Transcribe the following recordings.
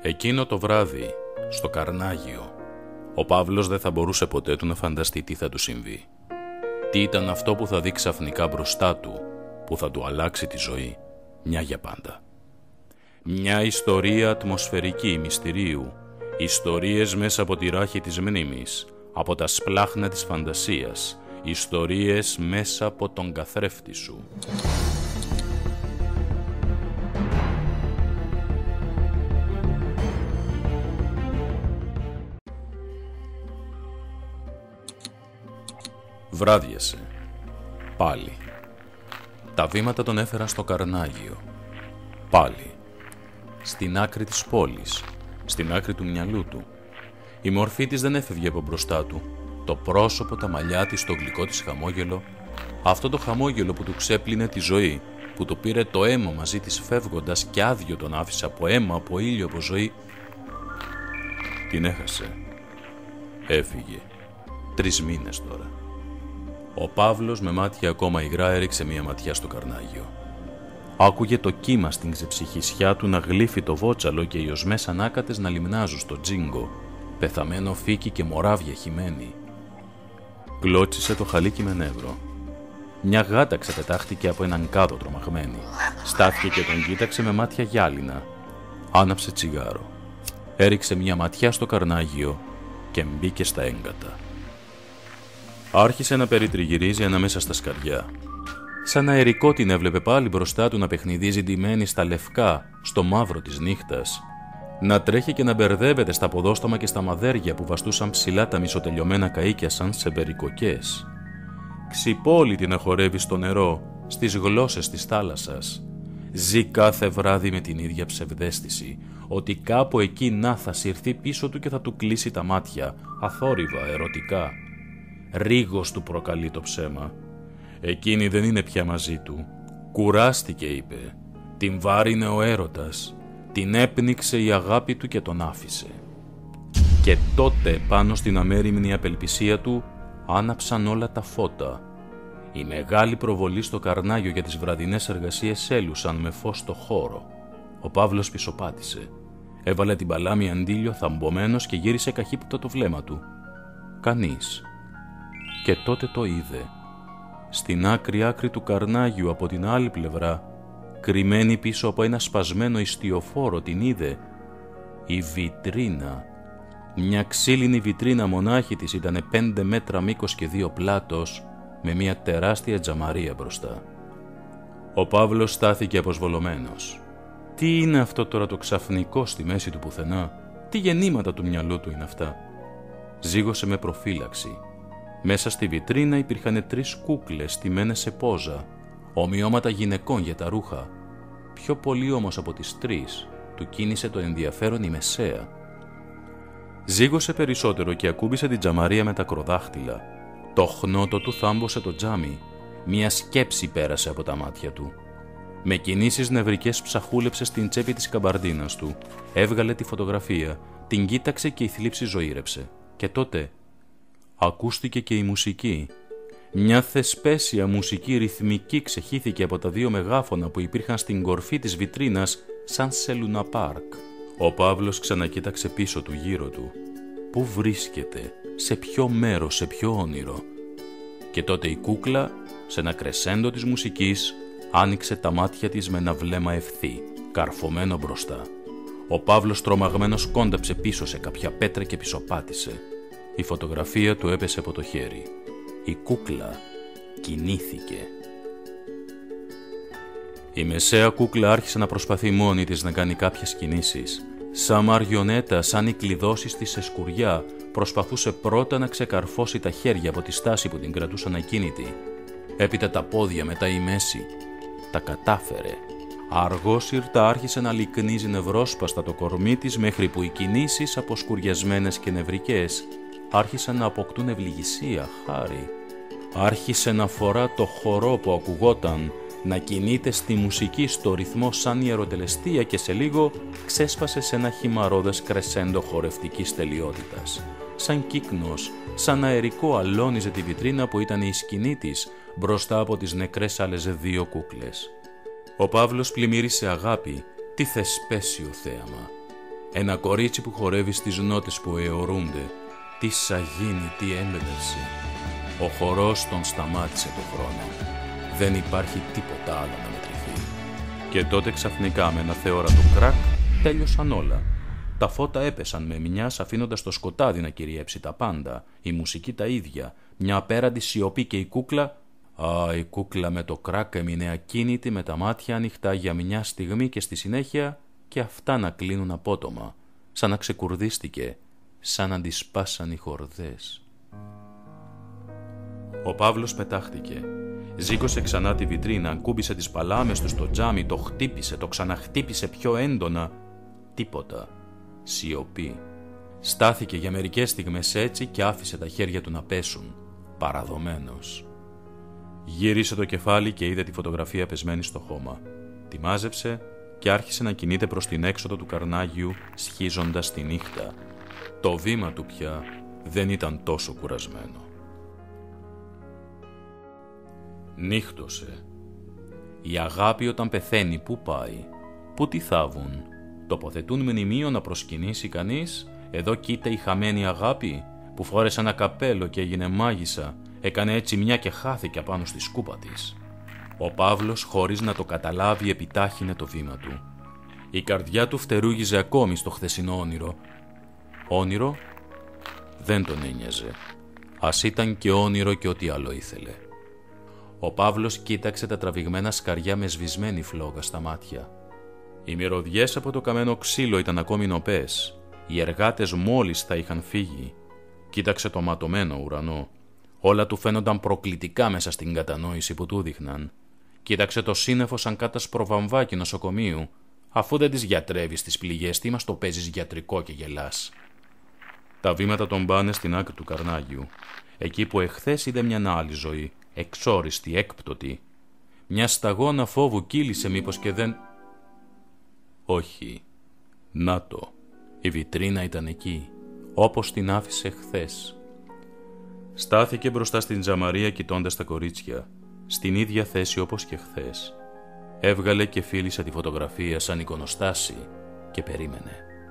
Εκείνο το βράδυ, στο Καρνάγιο, ο Παύλος δεν θα μπορούσε ποτέ του να φανταστεί τι θα του συμβεί. Τι ήταν αυτό που θα δει ξαφνικά μπροστά του, που θα του αλλάξει τη ζωή, μια για πάντα. Μια ιστορία ατμοσφαιρική μυστηρίου, ιστορίες μέσα από τη ράχη της μνήμης, από τα σπλάχνα της φαντασίας, ιστορίες μέσα από τον καθρέφτη σου. Βράδιασε. Πάλι. Τα βήματα τον έφεραν στο Καρνάγιο. Πάλι. Στην άκρη της πόλης. Στην άκρη του μυαλού του. Η μορφή της δεν έφευγε από μπροστά του. Το πρόσωπο, τα μαλλιά της, το γλυκό της χαμόγελο. Αυτό το χαμόγελο που του ξέπλυνε τη ζωή, που του πήρε το αίμα μαζί της φεύγοντας και άδειο τον άφησε από αίμα, από ήλιο, από ζωή. Την έχασε. Έφυγε. 3 μήνες τώρα. Ο Παύλος με μάτια ακόμα υγρά έριξε μια ματιά στο Καρνάγιο. Άκουγε το κύμα στην ξεψυχισιά του να γλύφει το βότσαλο και οι οσμές ανάκατες να λιμνάζουν στο τζίγκο, πεθαμένο φίκι και μωράβια χυμένη. Κλώτσισε το χαλίκι με νεύρο. Μια γάτα ξεπετάχτηκε από έναν κάδο τρομαγμένη. Στάθηκε και τον κοίταξε με μάτια γυάλινα. Άναψε τσιγάρο. Έριξε μια ματιά στο Καρνάγιο και μπήκε στα έγκατα. Άρχισε να περιτριγυρίζει ανάμεσα στα σκαριά. Σαν αερικό την έβλεπε πάλι μπροστά του να παιχνιδίζει ντυμένη στα λευκά, στο μαύρο της νύχτας. Να τρέχει και να μπερδεύεται στα ποδόστομα και στα μαδέρια που βαστούσαν ψηλά τα μισοτελειωμένα καΐκια σαν σε περικοκές. Ξυπόλυτη να χορεύει στο νερό, στις γλώσσες της θάλασσας. Ζει κάθε βράδυ με την ίδια ψευδαίσθηση, ότι κάπου εκεί να θα συρθεί πίσω του και θα του κλείσει τα μάτια, αθόρυβα, ερωτικά. Ρίγος του προκαλεί το ψέμα. Εκείνη δεν είναι πια μαζί του. Κουράστηκε, είπε. Την βάρινε ο έρωτας. Την έπνιξε η αγάπη του και τον άφησε. Και τότε πάνω στην αμέριμνη απελπισία του άναψαν όλα τα φώτα. Η μεγάλη προβολή στο Καρνάγιο για τις βραδινές εργασίες έλουσαν με φως στο χώρο. Ο Παύλος πισωπάτησε. Έβαλε την παλάμη αντίλιο θαμπομένος και γύρισε καχύποπτα το βλέμμα του. Κανείς. Και τότε το είδε. Στην άκρη του Καρνάγιου από την άλλη πλευρά, κρυμμένη πίσω από ένα σπασμένο ιστιοφόρο, την είδε. Η βιτρίνα. Μια ξύλινη βιτρίνα μονάχη της ήταν 5 μέτρα μήκος και 2 πλάτος, με μια τεράστια τζαμαρία μπροστά. Ο Παύλος στάθηκε αποσβολωμένος. Τι είναι αυτό τώρα το ξαφνικό στη μέση του πουθενά? Τι γεννήματα του μυαλού του είναι αυτά? Ζήγωσε με προφύλαξη. Μέσα στη βιτρίνα υπήρχαν 3 κούκλες στημένες σε πόζα, ομοιώματα γυναικών για τα ρούχα. Πιο πολύ όμως από τις 3 του κίνησε το ενδιαφέρον η μεσαία. Ζήγωσε περισσότερο και ακούμπησε την τζαμαρία με τα κροδάχτυλα. Το χνότο του θάμπωσε το τζάμι. Μια σκέψη πέρασε από τα μάτια του. Με κινήσεις νευρικές ψαχούλεψε στην τσέπη της καμπαρδίνας του. Έβγαλε τη φωτογραφία, την κοίταξε και η θλίψη ζωήρεψε. Και τότε ακούστηκε και η μουσική. Μια θεσπέσια μουσική ρυθμική ξεχύθηκε από τα 2 μεγάφωνα που υπήρχαν στην κορφή της βιτρίνας σαν σε λουναπάρκ. Ο Παύλος ξανακοίταξε πίσω του, γύρω του. Πού βρίσκεται, σε ποιο μέρος, σε ποιο όνειρο? Και τότε η κούκλα, σε ένα κρεσέντο της μουσικής, άνοιξε τα μάτια της με ένα βλέμμα ευθύ, καρφωμένο μπροστά. Ο Παύλος τρομαγμένος κόντεψε πίσω σε κάποια πέτρα και πισωπάτησε. Η φωτογραφία του έπεσε από το χέρι. Η κούκλα κινήθηκε. Η μεσαία κούκλα άρχισε να προσπαθεί μόνη της να κάνει κάποιες κινήσεις. Σαν μαριονέτα, σαν οι κλειδώσεις της σε σκουριά, προσπαθούσε πρώτα να ξεκαρφώσει τα χέρια από τη στάση που την κρατούσαν ακίνητη. Έπειτα τα πόδια, μετά η μέση. Τα κατάφερε. Αργόσυρτα άρχισε να λυκνίζει νευρόσπαστα το κορμί της, μέχρι που οι κινήσεις, αποσκουριασμένες και νευρικές, άρχισαν να αποκτούν ευληγησία, χάρη. Άρχισε να φορά το χορό που ακουγόταν, να κινείται στη μουσική στο ρυθμό σαν ιεροτελεστία και σε λίγο ξέσπασε σε ένα χυμαρώδες κρεσέντο χορευτικής τελειότητας. Σαν κύκνος, σαν αερικό αλώνιζε τη βιτρίνα που ήταν η σκηνή της μπροστά από τις νεκρές άλλες 2 κούκλες. Ο Παύλος πλημμύρισε αγάπη, τι θεσπέσιο θέαμα. Ένα κορίτσι που χορεύει στις νότες που αιωρούνται. Τι σαγίνη, τι έμπνευση. Ο χορός τον σταμάτησε το χρόνο. Δεν υπάρχει τίποτα άλλο να μετρηθεί. Και τότε ξαφνικά με ένα θεόρατο κρακ τέλειωσαν όλα. Τα φώτα έπεσαν με μιας αφήνοντας το σκοτάδι να κυριέψει τα πάντα. Η μουσική τα ίδια. Μια απέραντη σιωπή και η κούκλα... η κούκλα με το κρακ έμεινε ακίνητη με τα μάτια ανοιχτά για μια στιγμή και στη συνέχεια και αυτά να κλείνουν απότομα. Σαν να ξεκουρδίστηκε. Σαν να τη σπάσαν οι χορδές. Ο Παύλος πετάχτηκε. Ζήκωσε ξανά τη βιτρίνα, ακούμπησε τις παλάμες του στο τζάμι, το χτύπησε, το ξαναχτύπησε πιο έντονα. Τίποτα. Σιωπή. Στάθηκε για μερικές στιγμές έτσι και άφησε τα χέρια του να πέσουν, παραδομένος. Γύρισε το κεφάλι και είδε τη φωτογραφία πεσμένη στο χώμα. Τη μάζεψε και άρχισε να κινείται προς την έξοδο του Καρνάγιου, σχίζοντας τη νύχτα. Το βήμα του πια δεν ήταν τόσο κουρασμένο. Νύχτωσε. Η αγάπη όταν πεθαίνει πού πάει, πού τη θάβουν. Τοποθετούν μνημείο να προσκυνήσει κανείς. Εδώ κοίτα η χαμένη αγάπη που φόρεσε ένα καπέλο και έγινε μάγισσα. Έκανε έτσι μια και χάθηκε απάνω στη σκούπα της. Ο Παύλος χωρίς να το καταλάβει επιτάχυνε το βήμα του. Η καρδιά του φτερούγιζε ακόμη στο χθεσινό όνειρο. Όνειρο δεν τον ένοιαζε. Ας ήταν και όνειρο και ό,τι άλλο ήθελε. Ο Παύλος κοίταξε τα τραβηγμένα σκαριά με σβησμένη φλόγα στα μάτια. Οι μυρωδιές από το καμένο ξύλο ήταν ακόμη νοπές. Οι εργάτες μόλις θα είχαν φύγει. Κοίταξε το ματωμένο ουρανό. Όλα του φαίνονταν προκλητικά μέσα στην κατανόηση που του δείχναν. Κοίταξε το σύννεφο σαν κάτασπρο βαμβάκι νοσοκομείου. Αφού δεν τις γιατρεύεις τις πληγές, τι μας το παίζεις γιατρικό και γελάς. Τα βήματα τον πάνε στην άκρη του Καρνάγιου. Εκεί που εχθές είδε μια άλλη ζωή, εξόριστη, έκπτωτη. Μια σταγόνα φόβου κύλησε μήπως και δεν... Όχι. Να το. Η βιτρίνα ήταν εκεί, όπως την άφησε χθες. Στάθηκε μπροστά στην τζαμαρία κοιτώντας τα κορίτσια, στην ίδια θέση όπως και χθες. Έβγαλε και φίλησε τη φωτογραφία σαν εικονοστάση και περίμενε.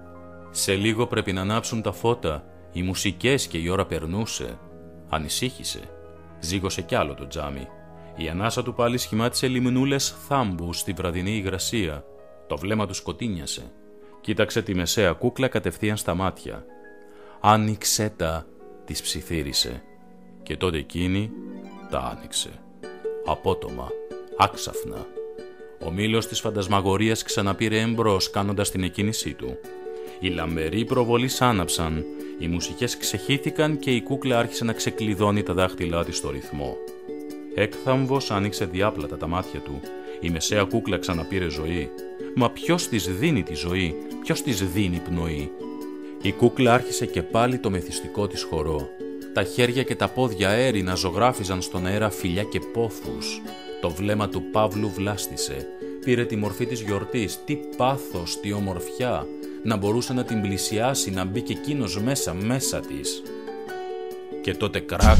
Σε λίγο πρέπει να ανάψουν τα φώτα, οι μουσικές και η ώρα περνούσε. Ανησύχησε. Ζήγωσε κι άλλο το τζάμι. Η ανάσα του πάλι σχημάτισε λιμνούλες θάμπους στη βραδινή υγρασία. Το βλέμμα του σκοτίνιασε. Κοίταξε τη μεσαία κούκλα κατευθείαν στα μάτια. «Άνοιξέ τα», της ψιθύρισε. Και τότε εκείνη τα άνοιξε. Απότομα, άξαφνα. Ο μήλος της φαντασμαγορίας ξαναπήρε εμπρός κάνοντας την εκκίνησή του. Οι λαμπεροί προβολείς άναψαν, οι μουσικές ξεχύθηκαν και η κούκλα άρχισε να ξεκλειδώνει τα δάχτυλά της στο ρυθμό. Έκθαμβος άνοιξε διάπλατα τα μάτια του. Η μεσαία κούκλα ξαναπήρε ζωή. Μα ποιος της δίνει τη ζωή, ποιος της δίνει πνοή? Η κούκλα άρχισε και πάλι το μεθυστικό της χορό. Τα χέρια και τα πόδια έρινα ζωγράφιζαν στον αέρα φιλιά και πόθους. Το βλέμμα του Παύλου βλάστησε. Πήρε τη μορφή της γιορτής. Τι πάθος, τι ομορφιά! Να μπορούσε να την πλησιάσει, να μπει και εκείνος μέσα της. Και τότε κρακ,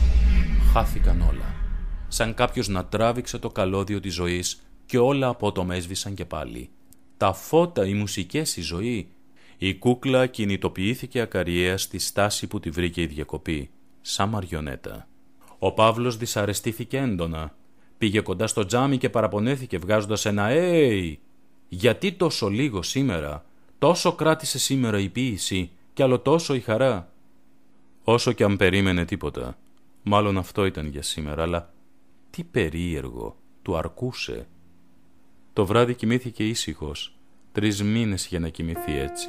χάθηκαν όλα. Σαν κάποιος να τράβηξε το καλώδιο της ζωής και όλα απότομα έσβησαν και πάλι. Τα φώτα, οι μουσικές, η ζωή. Η κούκλα κινητοποιήθηκε ακαριέα στη στάση που τη βρήκε η διακοπή, σαν μαριονέτα. Ο Παύλος δυσαρεστήθηκε έντονα. Πήγε κοντά στο τζάμι και παραπονέθηκε βγάζοντας ένα «Έι! Γιατί τόσο λίγο σήμερα? Τόσο κράτησε σήμερα η ποίηση και άλλο τόσο η χαρά». Όσο κι αν περίμενε τίποτα, μάλλον αυτό ήταν για σήμερα, αλλά τι περίεργο, του αρκούσε. Το βράδυ κοιμήθηκε ήσυχος. 3 μήνες για να κοιμηθεί έτσι.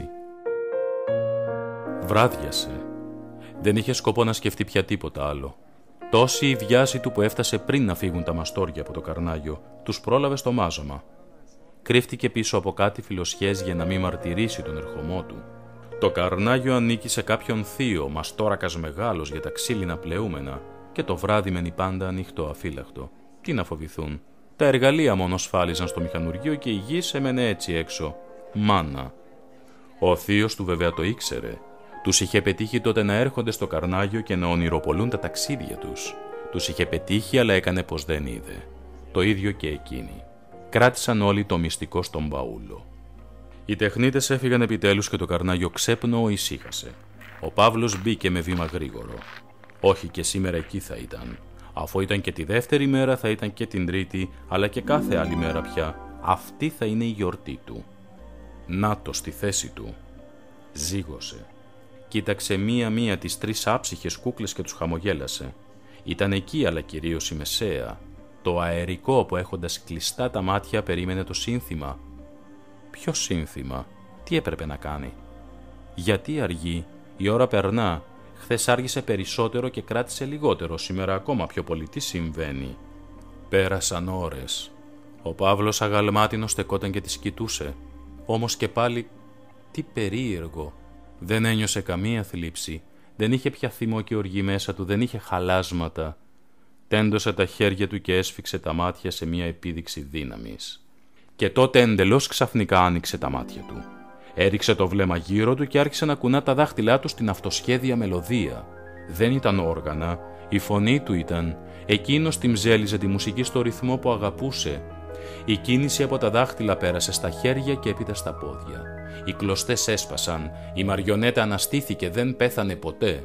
Βράδιασε. Δεν είχε σκοπό να σκεφτεί πια τίποτα άλλο. Τόση η βιάση του που έφτασε πριν να φύγουν τα μαστόρια από το Καρνάγιο, τους πρόλαβε στο μάζωμα. Κρύφτηκε πίσω από κάτι φιλοσιές για να μην μαρτυρήσει τον ερχομό του. Το Καρνάγιο ανήκει σε κάποιον θείο, μαστόρακας μεγάλος για τα ξύλινα πλεούμενα, και το βράδυ μένει πάντα ανοιχτό αφύλακτο. Τι να φοβηθούν. Τα εργαλεία μόνο σφάλιζαν στο μηχανουργείο και η γης έμενε έτσι έξω. Μάνα. Ο θείος του βέβαια το ήξερε. Τους είχε πετύχει τότε να έρχονται στο Καρνάγιο και να ονειροπολούν τα ταξίδια τους. Τους είχε πετύχει, αλλά έκανε πως δεν είδε. Το ίδιο και εκείνη. Κράτησαν όλοι το μυστικό στον μπαούλο. Οι τεχνίτες έφυγαν επιτέλους και το καρνάγιο ξέπνο ησύχασε. Ο Παύλος μπήκε με βήμα γρήγορο. Όχι και σήμερα εκεί θα ήταν. Αφού ήταν και τη δεύτερη μέρα, θα ήταν και την τρίτη, αλλά και κάθε άλλη μέρα πια. Αυτή θα είναι η γιορτή του. Να το στη θέση του. Ζήγωσε. Κοίταξε μία-μία τις 3 άψυχες κούκλες και τους χαμογέλασε. Ήταν εκεί, αλλά κυρίως η μεσαία. Το αερικό που έχοντας κλειστά τα μάτια περίμενε το σύνθημα. Ποιο σύνθημα? Τι έπρεπε να κάνει? Γιατί αργεί? Η ώρα περνά. Χθες άργησε περισσότερο και κράτησε λιγότερο. Σήμερα ακόμα πιο πολύ. Τι συμβαίνει? Πέρασαν ώρες. Ο Παύλος αγαλμάτινος στεκόταν και τις κοιτούσε. Όμως και πάλι, τι περίεργο. Δεν ένιωσε καμία θλίψη. Δεν είχε πια θυμό και οργή μέσα του. Δεν είχε χαλάσματα. Τέντωσε τα χέρια του και έσφιξε τα μάτια σε μια επίδειξη δύναμης. Και τότε εντελώς ξαφνικά άνοιξε τα μάτια του. Έριξε το βλέμμα γύρω του και άρχισε να κουνά τα δάχτυλά του στην αυτοσχέδια μελωδία. Δεν ήταν όργανα, η φωνή του ήταν. Εκείνος τυμζέλιζε τη μουσική στο ρυθμό που αγαπούσε. Η κίνηση από τα δάχτυλα πέρασε στα χέρια και έπειτα στα πόδια. Οι κλωστές έσπασαν, η μαριονέτα αναστήθηκε, δεν πέθανε ποτέ.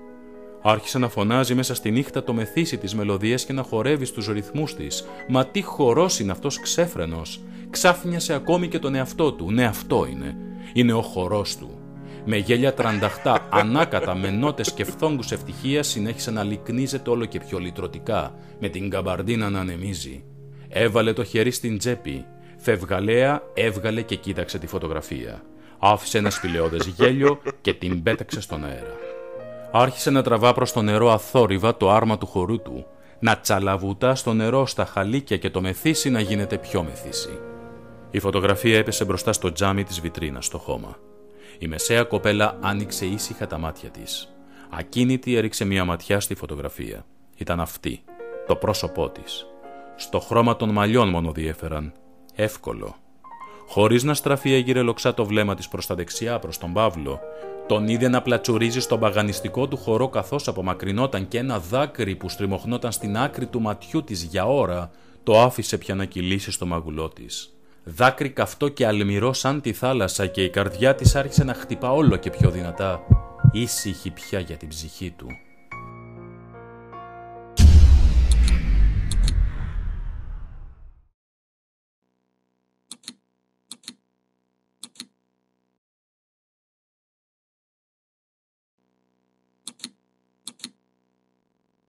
Άρχισε να φωνάζει μέσα στη νύχτα το μεθύσι της μελωδίας και να χορεύει στους ρυθμούς της. Μα τι χορός είναι αυτός ξέφρενος! Ξάφνιασε ακόμη και τον εαυτό του. Ναι, αυτό είναι. Είναι ο χορός του. Με γέλια τρανταχτά, ανάκατα, με νότες και φθόγκους ευτυχίας συνέχισε να λυκνίζεται όλο και πιο λυτρωτικά, με την καμπαρντίνα να ανεμίζει. Έβαλε το χέρι στην τσέπη. Φευγαλέα έβγαλε και κοίταξε τη φωτογραφία. Άφησε ένα σπηλαιώδες γέλιο και την πέταξε στον αέρα. Άρχισε να τραβά προς το νερό αθόρυβα το άρμα του χορού του, να τσαλαβουτά στο νερό στα χαλίκια και το μεθύσι να γίνεται πιο μεθύσι. Η φωτογραφία έπεσε μπροστά στο τζάμι της βιτρίνας, στο χώμα. Η μεσαία κοπέλα άνοιξε ήσυχα τα μάτια της. Ακίνητη έριξε μια ματιά στη φωτογραφία. Ήταν αυτή, το πρόσωπό της. Στο χρώμα των μαλλιών μόνο διέφεραν. Εύκολο. Χωρίς να στραφεί έγειρε λοξά το βλέμμα της προς τα δεξιά, προς τον Παύλο. Τον είδε να πλατσουρίζει στον παγανιστικό του χορό καθώς απομακρυνόταν και ένα δάκρυ που στριμωχνόταν στην άκρη του ματιού της για ώρα το άφησε πια να κυλήσει στο μαγουλό της. Δάκρυ καυτό και αλμυρό σαν τη θάλασσα και η καρδιά της άρχισε να χτυπά όλο και πιο δυνατά. Ήσυχη πια για την ψυχή του.